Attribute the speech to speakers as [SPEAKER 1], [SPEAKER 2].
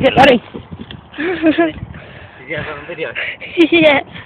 [SPEAKER 1] Get ready.
[SPEAKER 2] Did you have it on video?
[SPEAKER 1] Yeah.